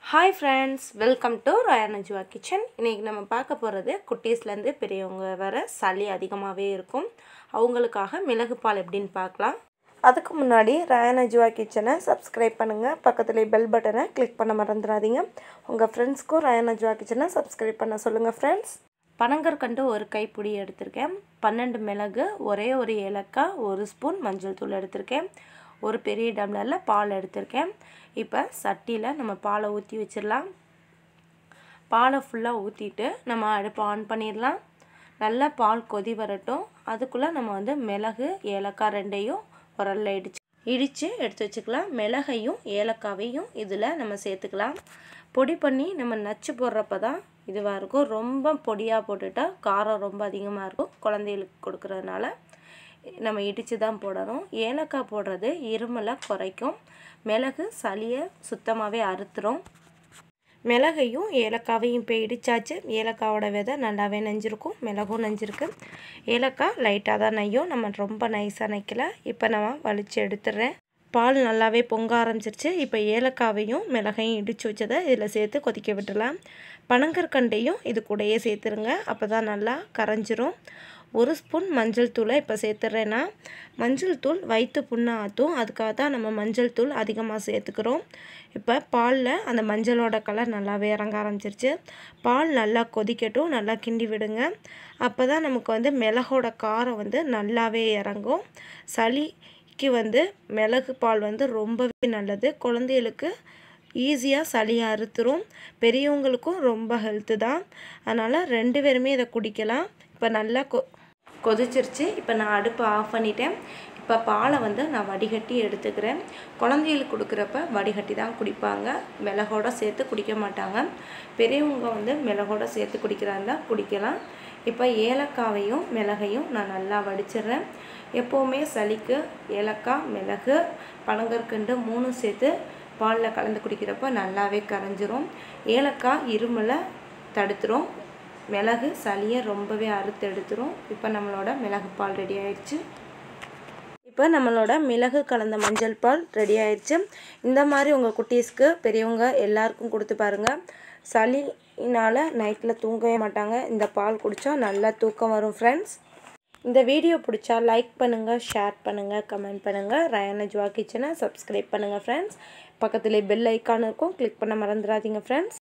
Hi friends, welcome to royal Najuva kitchen. இன்றைக்கி நம்ம பார்க்க போகிறது குட்டீஸ்லேருந்து பெரியவங்க வர சளி அதிகமாகவே இருக்கும். அவங்களுக்காக மிளகு பால் எப்படின்னு பார்க்கலாம். அதுக்கு முன்னாடி ராயல் நஜுவா கிச்சனை சப்ஸ்கிரைப் பண்ணுங்கள். பக்கத்தில் பெல் பட்டனை கிளிக் பண்ண மறந்துடாதீங்க. உங்கள் ஃப்ரெண்ட்ஸ்க்கும் ராயல் நஜுவா கிச்சனை சப்ஸ்கிரைப் பண்ண சொல்லுங்கள் ஃப்ரெண்ட்ஸ். பனங்கற்கண்டு ஒரு கைப்பிடி எடுத்திருக்கேன். 12 மிளகு, ஒரே ஒரு ஏலக்காய், 1 ஸ்பூன் மஞ்சள் தூள் எடுத்திருக்கேன். ஒரு பெரிய டம்ளரில் பால் எடுத்திருக்கேன். இப்போ சட்டியில் நம்ம பாலை ஊற்றி வச்சிடலாம். பாலை ஃபுல்லாக ஊற்றிட்டு நம்ம அடுப்பை ஆன் பண்ணிடலாம். நல்லா பால் கொதி வரட்டும். அதுக்குள்ளே நம்ம மிளகு ஏலக்காய் ரெண்டையும் உரலில் இடித்து எடுத்து வச்சுக்கலாம். மிளகையும் ஏலக்காவையும் இதில் நம்ம சேர்த்துக்கலாம். பொடி பண்ணி நம்ம நச்சு போடுறப்ப தான் இதுவாக இருக்கும். ரொம்ப பொடியாக போட்டுட்டா காரம் ரொம்ப அதிகமாக இருக்கும். குழந்தைகளுக்கு கொடுக்குறதுனால நம்ம இடித்து தான் போடணும். ஏலக்காய் போடுறது இருமலை குறைக்கும். மிளகு சளியை சுத்தமாகவே அறுத்துரும். மிளகையும் ஏலக்காவையும் இப்போ இடித்தாச்சு. ஏலக்காவோட விதை நல்லாவே நஞ்சிருக்கும், மிளகும் நஞ்சிருக்கு. ஏலக்காய் லைட்டாக தான் நையும், நம்ம ரொம்ப நைஸாக நைக்கல. இப்போ நம்ம வலித்து எடுத்துடுறேன். பால் நல்லாவே பொங்க ஆரம்பிச்சிருச்சு. இப்போ ஏலக்காவையும் மிளகையும் இடித்து வச்சதை இதில் சேர்த்து கொதிக்க விட்டுடலாம். பனங்கற்கண்டையும் இது கூடயே சேர்த்துருங்க, அப்போ தான் நல்லா கரைஞ்சிரும். 1 ஸ்பூன் மஞ்சள் தூளை இப்போ சேர்த்துட்றேன்னா, மஞ்சள் தூள் வயிற்று புண்ணை ஆற்றும். அதுக்காக தான் நம்ம மஞ்சள் தூள் அதிகமாக சேர்த்துக்கிறோம். இப்போ பாலில் அந்த மஞ்சளோட கலர் நல்லாவே இறங்க ஆரம்பிச்சிருச்சு. பால் நல்லா கொதிக்கட்டும், நல்லா கிண்டி விடுங்க. அப்போ தான் நமக்கு மிளகோட காரம் நல்லாவே இறங்கும். சளிக்கு மிளகு பால் ரொம்பவே நல்லது. குழந்தைகளுக்கு ஈஸியாக சளியை அறுத்துரும். பெரியவங்களுக்கும் ரொம்ப ஹெல்த்து தான். அதனால் 2 பேருமே இதை குடிக்கலாம். இப்போ நல்லா கொதிச்சிருச்சு. இப்போ நான் அடுப்பை ஆஃப் பண்ணிட்டேன். இப்போ பாலை நான் வடிகட்டி எடுத்துக்கிறேன். குழந்தைகளுக்கு கொடுக்குறப்ப வடிகட்டி தான் குடிப்பாங்க, மிளகோடு சேர்த்து குடிக்க மாட்டாங்க. பெரியவங்க மிளகோடு சேர்த்து குடிக்கிறாங்க குடிக்கலாம். இப்போ ஏலக்காவையும் மிளகையும் நான் நல்லா வடிச்சிடுறேன். எப்போவுமே சளிக்கு ஏலக்காய், மிளகு, பனங்கற்கண்டு 3 சேர்த்து பாலில் கலந்து குடிக்கிறப்ப நல்லாவே கரைஞ்சிரும். ஏலக்காய் இருமலை தடுத்துரும், மிளகு சளியை ரொம்பவே அறுத்து எடுத்துரும். இப்போ நம்மளோட மிளகு பால் ரெடி ஆயிடுச்சு. இப்போ நம்மளோட மிளகு கலந்த மஞ்சள் பால் ரெடி ஆயிடுச்சு. இந்த மாதிரி உங்கள் குட்டீஸ்க்கு பெரியவங்க எல்லாருக்கும் கொடுத்து பாருங்கள். சளினால் நைட்டில் தூங்கவே மாட்டாங்க. இந்த பால் குடித்தா நல்லா தூக்கம் வரும் ஃப்ரெண்ட்ஸ். இந்த வீடியோ பிடிச்சா லைக் பண்ணுங்கள், ஷேர் பண்ணுங்கள், கமெண்ட் பண்ணுங்கள். ராயல் நஜுவா கிச்சனை சப்ஸ்கிரைப் பண்ணுங்கள் ஃப்ரெண்ட்ஸ். பக்கத்தில் பெல் ஐக்கான் இருக்கும், கிளிக் பண்ண மறந்துடாதீங்க ஃப்ரெண்ட்ஸ்.